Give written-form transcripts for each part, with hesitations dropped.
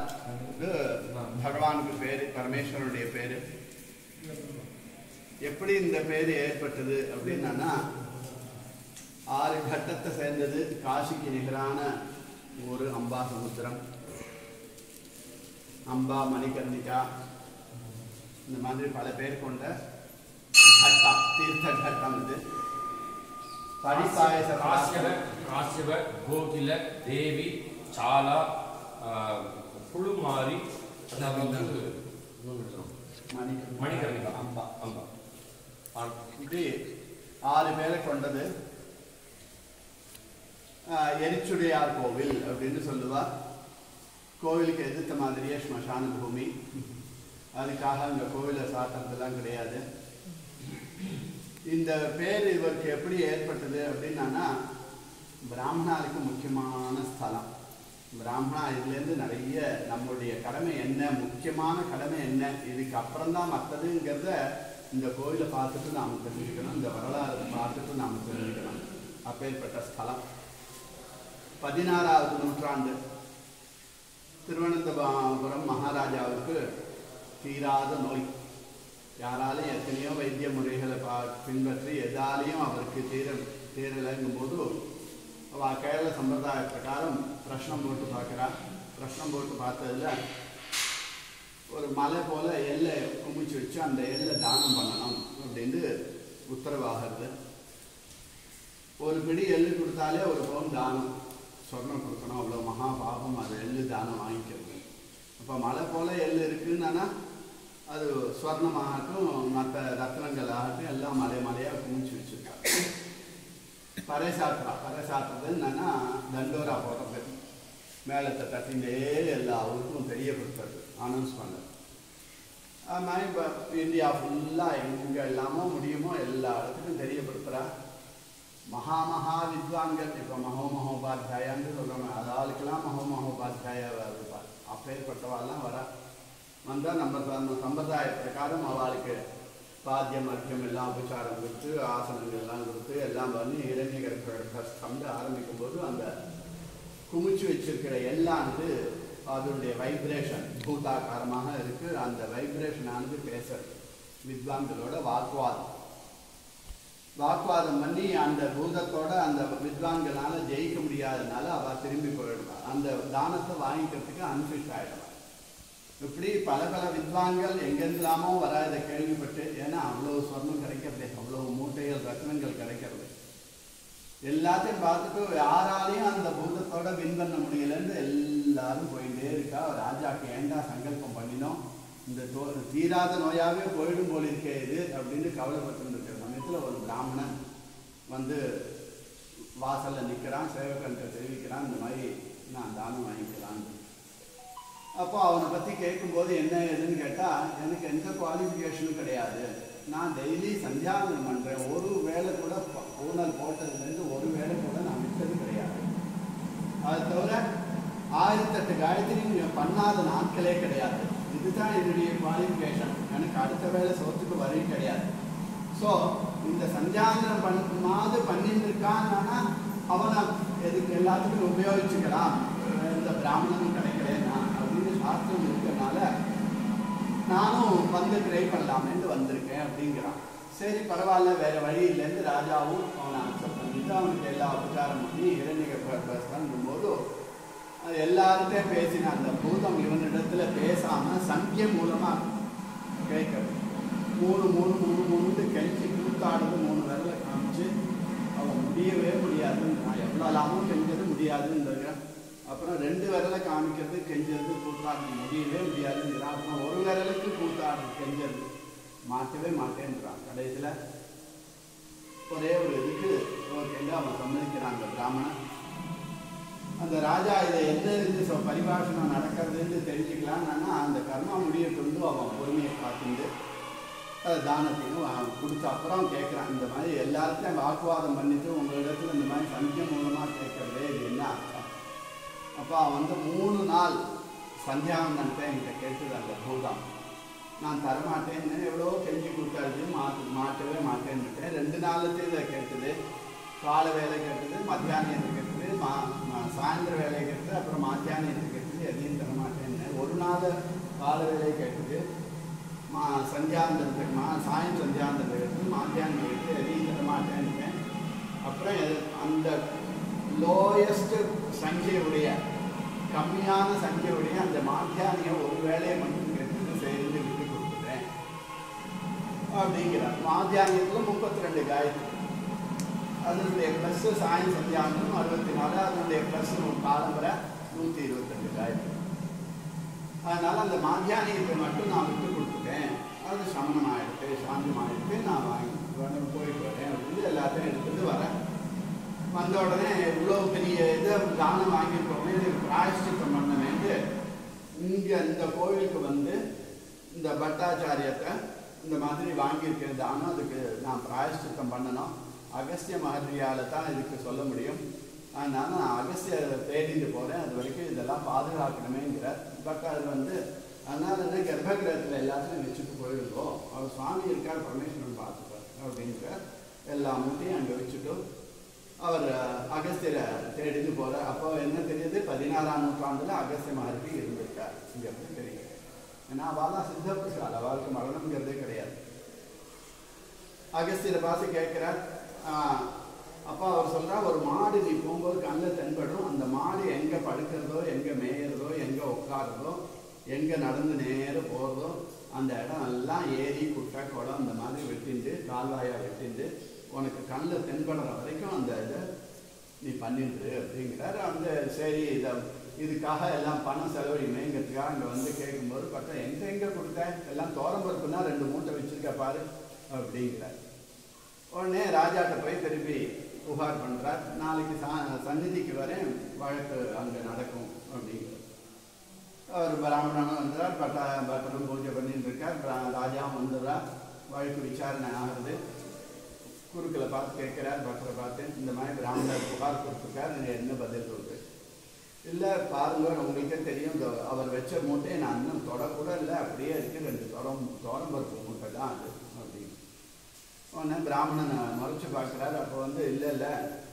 பகவானுக்கு பேரு, பரமேஸ்வரனுடைய பேரு. எப்படி இந்த பேரு ஏற்பட்டது அப்படின்னா, 6 கட்டத்தை சேர்ந்தது. காசிக்கு நிகரான ஒரு அம்பா சமுத்திரம், அம்பா மணிகர்ணிகா, இந்த மாதிரி பல பேர் கொண்ட கட்டம், தீர்த்த கட்டம். இது பரிபாயச காசியவ, கோகில, தேவி, சாலா, புழுமாரி, மணிகர்ணிகா, அம்பா அம்பா, இப்படி 6 பேரை கொண்டது. எரிச்சுடையார் கோவில் அப்படின்னு சொல்லுவார். கோவிலுக்கு எதிர்த்த மாதிரியே ஸ்மசான பூமி. அதுக்காக இந்த கோவிலை சாத்துறதுலாம் கிடையாது. இந்த பேர் இவருக்கு எப்படி ஏற்பட்டது அப்படின்னா, பிராமணாருக்கு முக்கியமான ஸ்தலம். பிராமணா இதுலேருந்து நிறைய நம்மளுடைய கடமை என்ன, முக்கியமான கடமை என்ன, இதுக்கு அப்புறம் தான் மற்றதுங்கிறத இந்த கோவிலை பார்த்துட்டு நாம் தெரிஞ்சுக்கணும், இந்த வரலாறு பார்த்துட்டு நாம் தெரிஞ்சுக்கணும். அப்பேற்பட்ட ஸ்தலம். 16வது நூற்றாண்டு திருவனந்தபுரம் மகாராஜாவுக்கு தீராத நோய். யாராலையும் எத்தனையோ வைத்திய முறைகளை பின்பற்றி எதாலையும் அவருக்கு தீரலைங்கும் போது கேரள சம்பிரதாய பிரகாரம் பிரஷ்னம் போட்டு பார்க்குறார். பிரஷ்னம் போட்டு பார்த்ததில் ஒரு மலை போல எல்லை குமிச்சு வச்சு அந்த எல்லை தானம் பண்ணணும் அப்படின்னு உத்தரவாகிறது. ஒரு பிடி எள்ளு கொடுத்தாலே ஒரு பவுன் தானம், சொர்ணம் கொடுக்கணும். அவ்வளோ மகா பாபம் அது எள்ளு தானம் வாங்கிக்கிறது. அப்போ மலை போல எள்ளு இருக்குன்னா அது ஸ்வர்ணமாகட்டும் மற்ற ரத்னங்கள் ஆகட்டும் எல்லாம் மலையாக குமிச்சு வச்சுருக்காங்க. பறைசாத்திரா, பறைசாத்துறது என்னன்னா தண்டோரா போடுறது, மேலத்தை தட்டிலே எல்லா ஊருக்கும் தெரியப்படுத்துறது, அனௌன்ஸ் பண்ணுறது. அது மாதிரி இப்போ இந்தியா ஃபுல்லாக எங்கே எல்லாமோ முடியுமோ எல்லா இடத்துக்கும் தெரியப்படுத்துகிறா. மகா வித்வான்கள், இப்போ மகோபாத்தியாயான்னு சொல்கிறோம், அதாளுக்கெல்லாம் மகோபாத்தியாயா இருப்பார். அப்பேற்பட்டவாள்லாம் வரா. வந்தால் நம்ம சம்பிரதாய பிரகாரம் அவளுக்கு பாத்தியம் அர்க்கியம் எல்லாம் உபச்சாரம் கொடுத்து ஆசனங்கள் எல்லாம் கொடுத்து எல்லாம் பண்ணி இளைஞர்களுக்கு ஆரம்பிக்கும் போது அந்த குமிச்சு வச்சிருக்கிற எல்லானது அதனுடைய வைப்ரேஷன் பூதாகாரமாக இருக்குது. அந்த வைப்ரேஷனானது பேசுறது. வித்வான்களோட வாக்குவாதம் பண்ணி அந்த பூதத்தோட அந்த வித்வான்களால ஜெயிக்க முடியாததுனால அவள் திரும்பி போயிடுவாள். அந்த தானத்தை வாங்கிக்கிறதுக்கு அன்ஃபிட் ஆகிடுவாள். இப்படி பல வித்வான்கள் எங்கெல்லாமோ வர இதை கேள்விப்பட்டு, ஏன்னா அவ்வளோ சொர்ணம் கிடைக்கிறது, அவ்வளோ மூட்டைகள் ரத்னங்கள் கிடைக்கிறது, எல்லாத்தையும் பார்த்துட்டு யாராலையும் அந்த பூதத்தோட வின் பண்ண முடியலன்னு எல்லாரும் போயிட்டே இருக்கா. ராஜாக்கு ஏண்டா சங்கல்பம் பண்ணினோம், இந்த தீராத நோயாவே போயிடும் போல இருக்கே இது அப்படின்னு கவலைப்பட்டு இருக்கிற சமயத்தில் ஒரு பிராமணன் வந்து வாசலில் நிற்கிறான். சேவகன்கிட்ட தெரிவிக்கிறான், இந்த மாதிரி நான் தானம் வாங்கிக்கலான்னு. அப்போ அவனை பற்றி கேட்கும்போது என்ன ஏதுன்னு கேட்டால், எனக்கு எந்த குவாலிஃபிகேஷனும் கிடையாது, நான் டெய்லி சந்தியாவந்தனம் பண்ணுறேன், ஒரு வேளை கூட பூனல் போட்டதுலேருந்து ஒரு வேளை கூட நான் விட்டது கிடையாது, அது தவிர 1008 காயத்ரி பண்ணாத நாட்களே கிடையாது, இதுதான் என்னுடைய குவாலிஃபிகேஷன், எனக்கு அடுத்த வேளை சோத்துக்கு வரையும் கிடையாது. ஸோ இந்த சந்தியாவந்தனம் பண்ணிட்டு இருக்கான்னா அவனை எதுக்கு எல்லாத்துக்கும் உபயோகிச்சுக்கலாம், இந்த பிராமணனும் கிடைக்கிறேன்னா அப்படின்னு சாஸ்திரம் இருக்கிறதுனால நானும் வந்து ட்ரை பண்ணலாமேன்னு வந்திருக்கேன் அப்படிங்கிறான். சரி பரவாயில்ல, வேற வழி இல்லைன்னு ராஜாவும் அவனை அக்செப்ட் பண்ணிட்டு அவனுக்கு எல்லா உபச்சாரம் பண்ணி இளைஞர்களும் போது எல்லார்கிட்டே பேசின அந்த பூதம் இவனிடத்துல பேசாம சங்கிய மூலமா கேட்கறது. 3 கெஞ்சி கூத்தாடுது, 3 விரலை காமிச்சு அவன் முடியவே முடியாதுன்னு, நான் எவ்வளோலாமும் கெஞ்சது முடியாதுன்னு. அப்புறம் 2 விரலை காமிக்கிறது, கெஞ்சது, கூத்தாடுறது முடியவே முடியாதுங்கிறான். அப்புறம் 1 விரலுக்கு கூத்தாடுறது கெஞ்சது மாற்றவே மாட்டேன்றான். கடைசியில் ஒரே ஒரு இதுக்கு ஓகேங்க அவன் சம்மதிக்கிறான் அந்த பிராமணன். அந்த ராஜா இதை என்ன இருந்து பரிபாஷணம் நடக்கிறதுன்னு தெரிஞ்சுக்கலான்னா அந்த கர்மா முடியை கொண்டு அவன் பொறுமையை காத்துண்டு தானத்தையும் கொடுத்த அப்புறம் கேட்குறான். இந்த மாதிரி எல்லாருக்கும் வாக்குவாதம் பண்ணிட்டு உங்களிடத்துல இந்த மாதிரி சந்தியம் மூலமாக கேட்கறதே இது என்ன அர்த்தம்? அப்போ அவன் வந்து 3 நாள் சந்தியாவந்தனத்தை என்கிட்ட கேட்டது அந்த பூதம். நான் தரமாட்டேன்னு எவ்வளோ கெஞ்சி கொடுத்தாச்சு, மாட்டவே மாட்டேன்னுட்டேன். 2 நாளுக்கு இதை கேட்டது, காலை வேலை கேட்டது, மத்தியானத்துக்கு கேட்டது, சாயந்தர வேலை கேட்டது, அப்புறம் மத்தியானத்துக்கு கேட்டது, எதையும் தரமாட்டேன்னு. காலவேளை கேட்டது சந்தியாந்தரத்துக்கு சாயம் சந்தியாந்தரத்துக்கு எடுத்து மாத்தியானம் எடுத்து எதையும் தர மாட்டேன்ட்டேன். அப்புறம் அந்த லோயஸ்ட் சங்கையுடைய கம்மியான சங்கையுடைய அந்த மாத்தியானியை ஒரு வேலையை மட்டும் எடுத்து சேர்ந்து விட்டு கொடுக்குறேன் அப்படிங்கிறார். மாத்தியானியத்தில் 32 காயத்ரி, அதனுடைய ப்ளஸ் சாயம் சந்தியானம் 64, அதனுடைய ப்ளஸ் காலம்பரை 122 காயத்ரி. அதனால் அந்த மாத்தியானியத்தை மட்டும் நான் விட்டு கொடுத்துட்டேன். அது சமணம் ஆகிடுது, சாந்தம் ஆகிடுது, நான் வாங்கி போயிட்டு வரேன் அப்படின்னு எல்லாத்தையும் எடுத்துகிட்டு வரேன். வந்த உடனே இவ்வளோ பெரிய இதை தானம் வாங்கியிருக்கோமே, இதுக்கு பிராயஷ்சித்தம் பண்ண வேண்டு இங்கே இந்த கோவிலுக்கு வந்து இந்த பட்டாச்சாரியத்தை இந்த மாதிரி வாங்கியிருக்கிற தானம், அதுக்கு நான் பிராயஷ்சித்தம் பண்ணணும். அகஸ்திய மகர்ஷியால் தான் இதுக்கு சொல்ல முடியும். அதனால் நான் அகஸ்தியரை தேடிட்டு போகிறேன். அது வரைக்கும் இதெல்லாம் பாதுகாக்கணுமேங்கிறார். பட் அது வந்து அதனால் என்ன கர்ப்பகிரகத்தில் எல்லாத்தையும் வச்சுட்டு போயிடுவோம். அவர் சுவாமி இருக்கார், பரமேஸ்வரன் பார்த்துப்பார் அப்படிங்கிறார். எல்லா மூட்டையும் அங்கே வச்சுட்டு அவர் அகஸ்தியரை தேடிட்டு போகிறார். அப்போ என்ன தெரியுது, 16ஆம் நூற்றாண்டில் அகஸ்திய மகர்ஷி இருந்திருக்கார். இங்கே எப்படி தெரியுது, ஏன்னா அவள் சித்த புருஷால், அவளுக்கு மரணம்ங்கிறதே கிடையாது. அகஸ்தியரை பார்த்து கேட்குறார். அப்போ அவர் சொல்கிறார், ஒரு மாடு நீ போகும்போது கண்ணில் தென்படும். அந்த மாடு எங்கே படுக்கிறதோ, எங்கே மேயறதோ, எங்கே உட்காருறதோ, எங்கே நடந்து நேரம் போகிறதோ, அந்த இடம் எல்லாம் ஏரி குட்டை குளம் அந்த மாதிரி வெட்டிண்டு கால்வாயாக வெட்டிண்டு உனக்கு கண்ணில் தென்படுற வரைக்கும் அந்த இதை நீ பண்ணிட்டு அப்படிங்கிறார். அந்த சரி இதுக்காக எல்லாம் பணம் செலவழிமேங்கிறதுக்காக அங்கே வந்து கேட்கும்போது பார்த்தா எங்கே கொடுத்தேன், எல்லாம் தோரம்பருப்புனா 2 மூட்டை வச்சுருக்க பாரு அப்படிங்கிறார். உடனே ராஜாட்ட போய் திருப்பி புகார் பண்ணுறார். நாளைக்கு சந்நிதிக்கு வரேன், வழக்கு அங்கே நடக்கும் அப்படிங்கிறார். அவர் பிராமணனும் வந்துடுறார், பட்டரும் பூஜை பண்ணிட்டு இருக்கார். ராஜாவும் வந்துடுறார். வழக்கு விசாரணை ஆகுது. குருக்களை பார்த்து கேட்குறார், பட்டரை பார்த்து இந்த மாதிரி பிராமணர் புகார் கொடுத்துருக்கார், நீங்கள் என்ன பதில் சொல்லுது? இல்லை பாருங்க, உங்களுக்கே தெரியும், அவர் வச்ச மூட்டையை நான் இன்னும் தொடக்கூட இல்லை, அப்படியே இருக்குது, 2 தோரம்பருப்பு மூட்டை தான் அது அப்படின்னு. உடனே பிராமணனை மறைச்சு பார்க்குறாரு. அப்போ வந்து இல்லை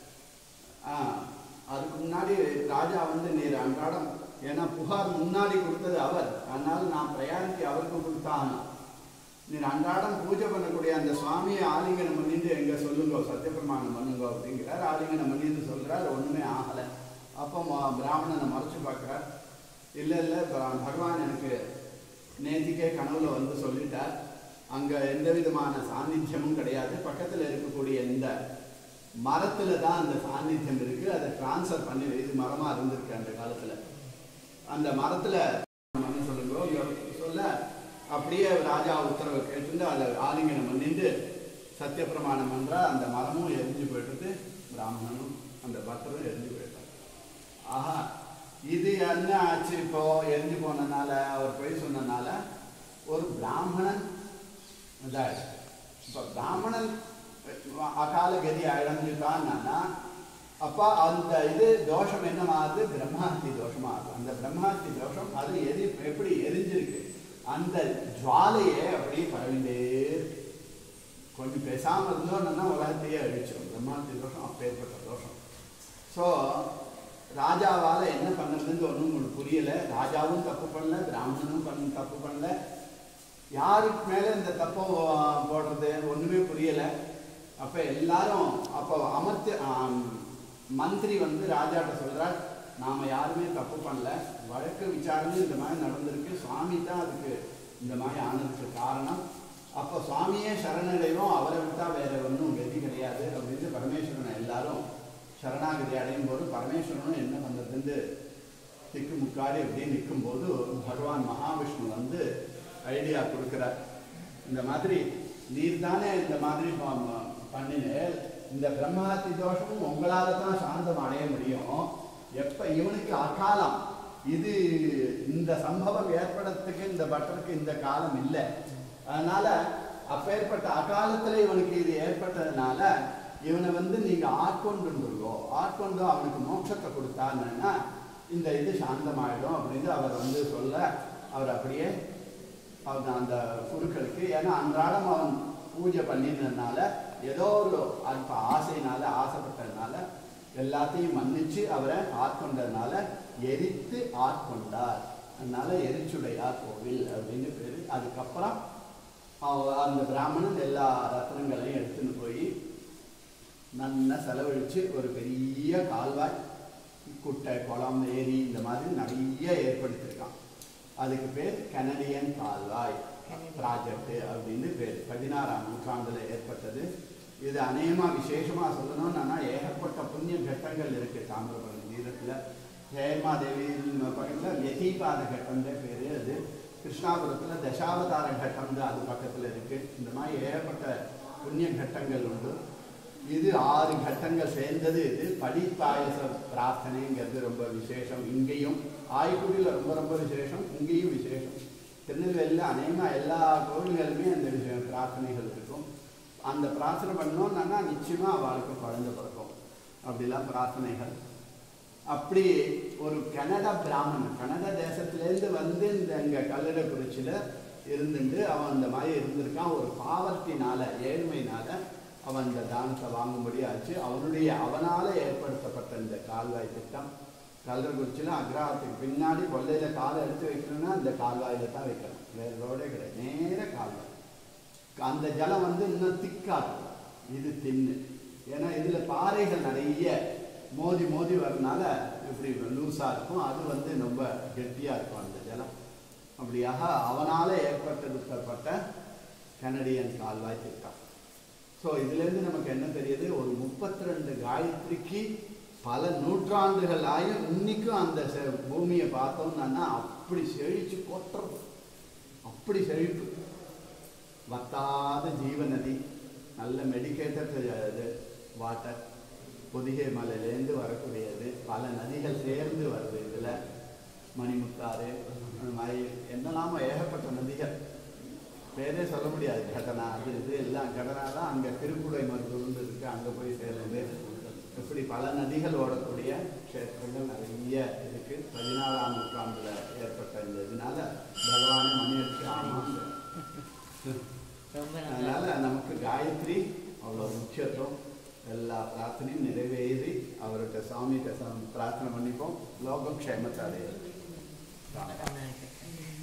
அதுக்கு முன்னாடி ராஜா வந்து நீர் அன்றாடம், ஏன்னா புகார் முன்னாடி கொடுத்தது அவர், அதனால நான் பிரயாணிக்கு அவருக்கு கொடுத்தான். நீர் அன்றாடம் பூஜை பண்ணக்கூடிய அந்த சுவாமியை ஆலிங்கனம் பண்ணிட்டு எங்கே சொல்லுங்க, சத்தியப்பிரமாணம் பண்ணுங்க அப்படிங்கிறார். ஆலிங்கனம் பண்ணிட்டு சொல்கிறார், ஒன்றுமே ஆகலை. அப்போ பிராமணனை மறைச்சு பார்க்குறார். இல்லை பகவான் எனக்கு நேத்திக்கே கனவுல வந்து சொல்லிட்டார், அங்கே எந்த விதமான சாநித்தியமும் கிடையாது, பக்கத்தில் இருக்கக்கூடிய இந்த மரத்தில் தான் அந்த சாநித்தியம் இருக்குது, அதை டிரான்ஸ்ஃபர் பண்ணி, இது மரமாக இருந்திருக்கு அந்த காலத்தில், அந்த மரத்தில் சொல்லுங்க சொல்ல அப்படியே ராஜா உத்தரவை கேட்டு அதை ஆலிங்கனம் பண்ணிட்டு சத்தியப்பிரமாணம் பண்ணுறார். அந்த மரமும் எரிஞ்சு போயிட்டு பிராமணனும் அந்த பக்தரும் எரிஞ்சு போயிட்டார். ஆஹா, இது என்ன ஆச்சு? இப்போ எரிஞ்சு போனதுனால, அவர் போய் சொன்னதுனால ஒரு பிராமணன் இதாயிடுச்சு. இப்போ பிராமணன் அகால கதி அடைஞ்சுட்டான்னா அப்போ அந்த இது தோஷம் என்னமாகுது? பிரம்மாஸ்தி தோஷமாகுது. அந்த பிரம்மாஸ்தி தோஷம் அது எப்படி எரிஞ்சிருக்கு, அந்த ஜுவாலையே அப்படியே பரவிண்டே கொஞ்சம் பேசாமல் இருந்தோன்னா உலகத்தையே அழிச்சிடும். பிரம்மாஸ்தி தோஷம் அப்பேற்பட்ட தோஷம். ஸோ ராஜாவால் என்ன பண்ணுறதுன்னு ஒன்றும் உங்களுக்கு புரியலை. ராஜாவும் தப்பு பண்ணல, பிராமணனும் தப்பு பண்ணல, யாருக்கு மேலே இந்த தப்பை போடுறது ஒன்றுமே புரியலை. அப்போ எல்லாரும் அப்போ மந்திரி வந்து ராஜாட்ட சொல்கிறார், நாம் யாருமே தப்பு பண்ணல, வழக்கு விசாரணை இந்த மாதிரி நடந்திருக்கு, சுவாமி தான் அதுக்கு இந்த மாதிரி ஆனதுக்கு காரணம். அப்போ சுவாமியே சரணடைவோம், அவரை விட்டால் வேறு ஒன்றும் கதி கிடையாது அப்படின்னு பரமேஸ்வரனை எல்லாரும் சரணாகதி அடையும் போது பரமேஸ்வரனும் என்ன பண்ணுறதுன்னு திக்கு முக்காடி அப்படின்னு நிற்கும்போது பகவான் மகாவிஷ்ணு வந்து ஐடியா கொடுக்குறார். இந்த மாதிரி நீர் தானே இந்த மாதிரி பண்ணினேன், இந்த பிரம்மாத்தி தோஷமும் உங்களால் தான் சாந்தம் அடைய முடியும். எப்போ இவனுக்கு அகாலம், இது இந்த சம்பவம் ஏற்படுறதுக்கு இந்த பட்டருக்கு இந்த காலம் இல்லை, அதனால அப்பேற்பட்ட அகாலத்தில் இவனுக்கு இது ஏற்பட்டதுனால இவனை வந்து நீங்கள் ஆட்கொண்டுருங்கோ, ஆட்கொண்டு அவனுக்கு மோட்சத்தை கொடுத்தாருன்னா இந்த இது சாந்தமாயிடும் அப்படின்னு அவர் வந்து சொல்ல, அவர் அப்படியே அவன் அந்த குருக்களுக்கு, ஏன்னா அன்றாடம் அவன் பூஜை பண்ணினதுனால ஏதோ ஒரு அல்ப ஆசையினால ஆசைப்பட்டதுனால எல்லாத்தையும் மன்னிச்சு அவரை ஆட்கொண்டதுனால எரித்து ஆட்கொண்டார் அதனால எரிச்சுடையார் கோவில் அப்படின்னு பேர். அதுக்கப்புறம் அந்த பிராமணன் எல்லா ரத்னங்களையும் எடுத்துன்னு போய் நல்லா செலவழித்து ஒரு பெரிய கால்வாய், குட்டை, குளம், ஏரி இந்த மாதிரி நிறைய ஏற்படுத்தியிருக்கான். அதுக்கு பேர் கனடியன் கால்வாய் ப்ராஜெக்ட் அப்படின்னு பேர். 16ஆம் நூற்றாண்டில் ஏற்பட்டது. இது அநேகமாக விசேஷமாக சொல்லணும்னா ஏகப்பட்ட புண்ணிய கட்டங்கள் இருக்குது தாமிரபரணி தீரத்தில். ஹேமாதேவி பக்கத்தில் வெதிபாத கட்டம்ன்ற பேர். அது கிருஷ்ணாபுரத்தில் தசாவதார கட்டம் அது பக்கத்தில் இருக்குது. இந்த மாதிரி ஏகப்பட்ட புண்ணிய கட்டங்கள் உண்டு. இது 6 கட்டங்கள் சேர்ந்தது. இது படிப்பாயச பிரார்த்தனைங்கிறது ரொம்ப விசேஷம். இங்கேயும் ஆய்க்குடியில் ரொம்ப ரொம்ப விசேஷம், இங்கேயும் விசேஷம். திருநெல்வேலியில் அநேகமாக எல்லா கோவில்களுமே அந்த பிரார்த்தனைகள் இருக்கும். அந்த பிரார்த்தனை பண்ணோம்னா நிச்சயமாக அவளுக்கு குழந்தை பிறக்கும். அப்படிலாம் பிரார்த்தனைகள். அப்படி ஒரு கனடா பிராமணன் கனடா தேசத்துலேருந்து வந்து இங்கே கல்லடைக்குறிச்சியில் இருந்துட்டு அவன் அந்த மாதிரி இருந்திருக்கான். ஒரு பாவத்தினால, ஏழ்மையினால அவன் இந்த தானத்தை வாங்கும்படி ஆச்சு. அவனால் ஏற்படுத்தப்பட்ட இந்த கால்வாய் திட்டம் கல்லடைக்குறிச்சியில் அக்ரஹாரத்துக்கு பின்னாடி கொல்லையில் காலை எடுத்து வைக்கணும்னா இந்த கால்வாயில் தான் வைக்கணும், வேறு ரோடே கிடையாது, நேர கால்வாய். அந்த ஜலம் வந்து இன்னும் திக்காது, இது தின்னு. ஏன்னா இதில் பாறைகள் நிறைய மோதி மோதி வரனால இப்படி லூஸாக இருக்கும். அது வந்து ரொம்ப கெட்டியாக இருக்கும் அந்த ஜலம். அப்படியாக அவனால் ஏற்படுத்தப்பட்ட கனடியன் கால்வாய் திட்டம். ஸோ இதுலேருந்து நமக்கு என்ன தெரியுது, ஒரு 32 காயத்ரிக்கு பல நூற்றாண்டுகள் ஆயும் இன்னைக்கும் அந்த பூமியை பார்த்தோம்னா அப்படி செழிச்சு கொட்டுறது, அப்படி செழிப்பு. வத்தாத ஜீவநதி, நல்ல மெடிக்கேட்டட் வாட்டர், பொதிகை மலையிலேருந்து வரக்கூடியது. பல நதிகள் சேர்ந்து வருது. இதில் மணிமுத்தாறு, அந்த மாதிரி என்னெல்லாமோ ஏகப்பட்ட நதிகள், பேரே சொல்ல முடியாது. கடனா அது இது எல்லாம். கடனா தான் அங்கே திருக்குடை மருத்துவம் இருக்குது, அங்கே போய் சேர்ந்து. இப்படி பல நதிகள் ஓடக்கூடிய க்ஷேத்திரங்கள் நிறைய இருக்குது. 14ஆம் நூற்றாண்டில் ஏற்பட்ட இந்த இதனால பகவானை மணியடிச்சு ஆமாம். அதனால நமக்கு காயத்ரி அவ்வளோ முக்கியத்துவம். எல்லா பிரார்த்தனையும் நிறைவேறி அவர்கிட்ட சாமிகிட்ட பிரார்த்தனை பண்ணிப்போம். லோகம் க்ஷேமத்தை அடையிறது.